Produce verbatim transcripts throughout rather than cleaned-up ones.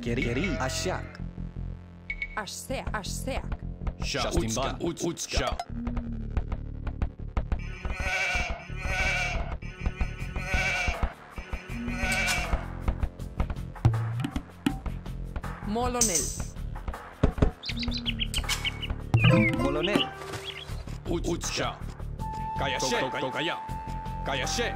Keri, Keri, Ashak. Ashseak, Ashseak. Sha, Utska, Utska. Molonel. Molonel. Utska. Kayashe, Kokaya. Kayashe.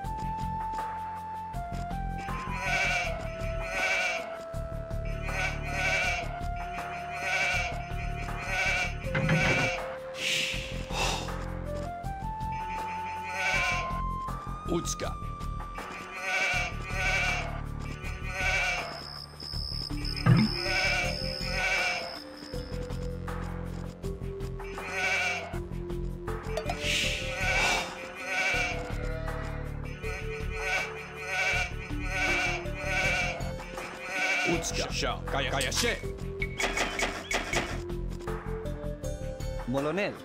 Utska. Utska. Sha. Kaya. Kayashe. Molonel.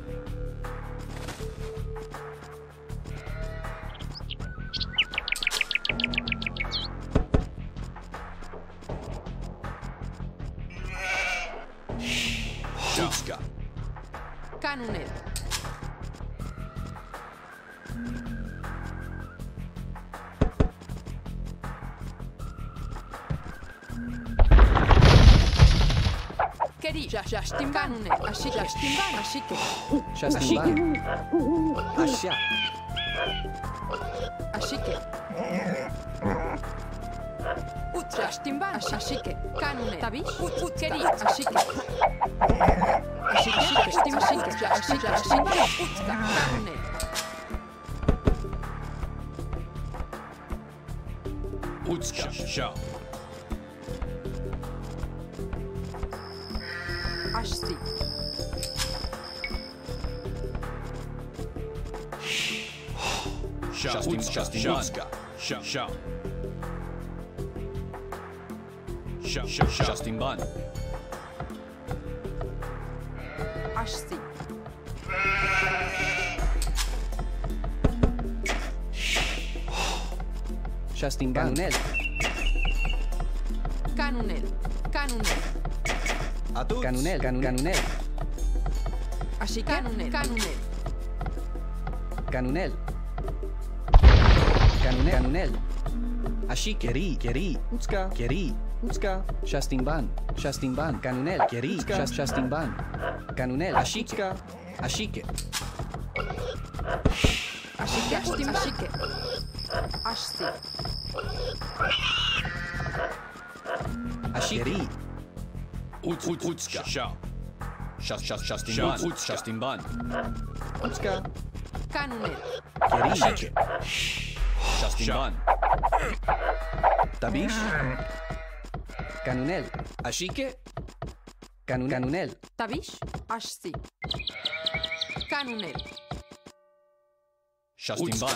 Utska. Canunel. Keri, Shashtimban. Canunel. Ashike. Shashtimban. Ashike. Shastimban. Ashak. Ashike. Ut Shashtimban. Ashike. Canunel. Tabish. Ut Ut Keri. Ashike. Ashike. Shashtim. Ashike. Ashike. Ashike. Utka. Canunel. Utska. Sha. Ashti. Sha. Utska. Utska. Sha. Sha. Sha. Sha. Shastimban. Ashti. Shastimban. Canunel. Canunel. Canunel. Atuts. Canunel. Canun- Canunel. Ashike. Canunel. Canunel. Canunel. Canunel. Canunel. Ashik. Keri, Keri. Utska. Keri. Utska. Shastimban. Shastimban. Canunel. Keri. Shas- Shastimban. Canunel. Ashika. Ashike. Ashike. Ashtim. Ashike. Ashti. Ashikeri. Ut. Ut. Utska. Sha. Shas. Shas. Shastimban. Shastimban. Utska. Canunel. Keri. Ashike. Shastimban. Tabish. Canunel. Ashike. Canun- Canunel. Tabish. Ashti. Canunel. Shastimban.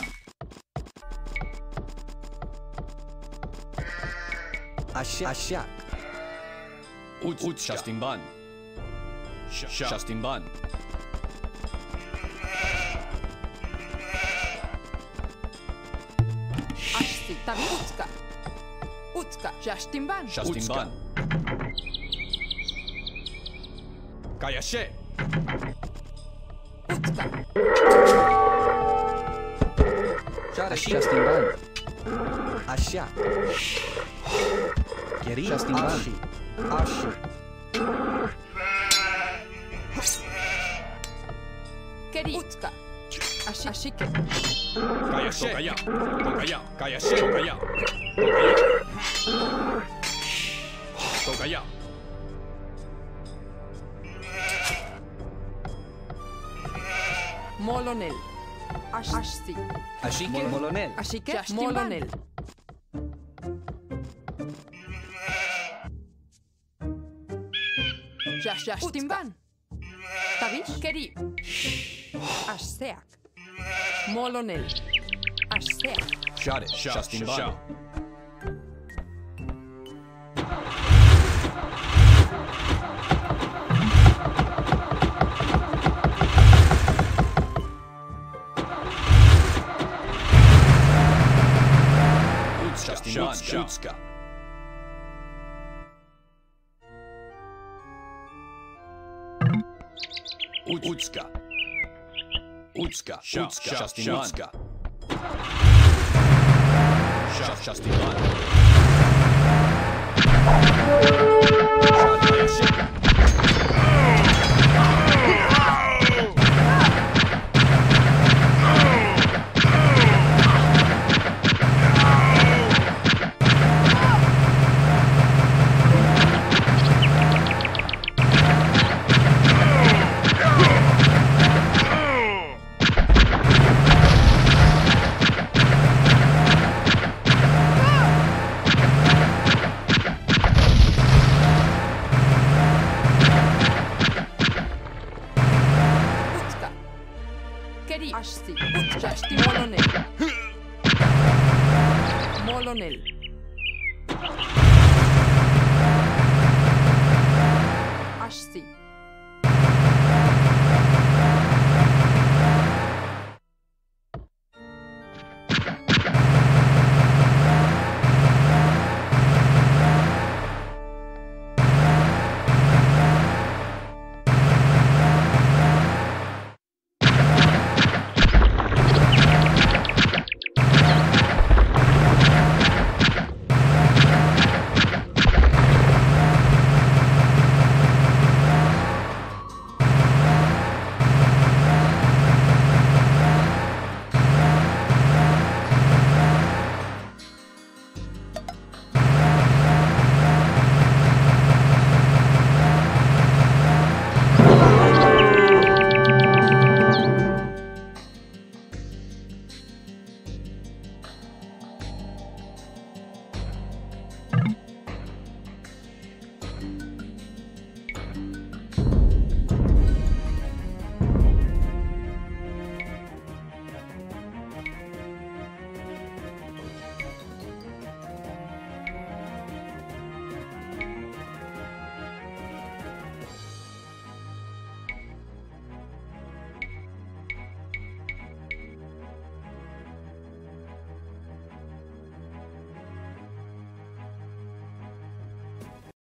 Ashak. Ashak. Ut. Ut. Shastimban. Sha. Shastimban. Ashti. Tabish. Utka. Utka. Shashtimban. Shastimban. Kayashe. Utka. Shastimban. Ashak. Keri. Shastimban. Ashi. Keri. Utka. Ashi- Ashike. Kayashe. Kokaya. Kokaya. Kayashe. Kokaya. Kokaya. Kokaya. Molonel. Ash- Ashti. Ashike. Molonel. Ashike. Molonel. Shashtimban. Tabish. Keri. Ashseak. Molonel. Ashseak. Shade. Shastimban. Utska. Utska. Utska. Utska. Utska. Utska. Shastimban. Keri. Ashti. Shasti. Molonel. Molonel. Ashti.